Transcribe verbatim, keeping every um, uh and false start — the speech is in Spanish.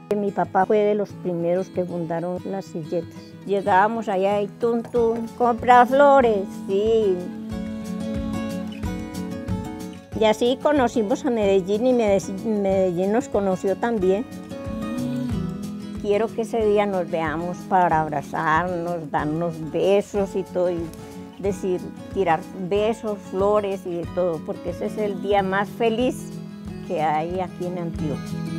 Mi papá fue de los primeros que fundaron las silletas. Llegábamos allá y tun, tun, compra flores, sí. Y así conocimos a Medellín y Medellín nos conoció también. Quiero que ese día nos veamos para abrazarnos, darnos besos y todo, y decir, tirar besos, flores y de todo, porque ese es el día más feliz que hay aquí en Antioquia.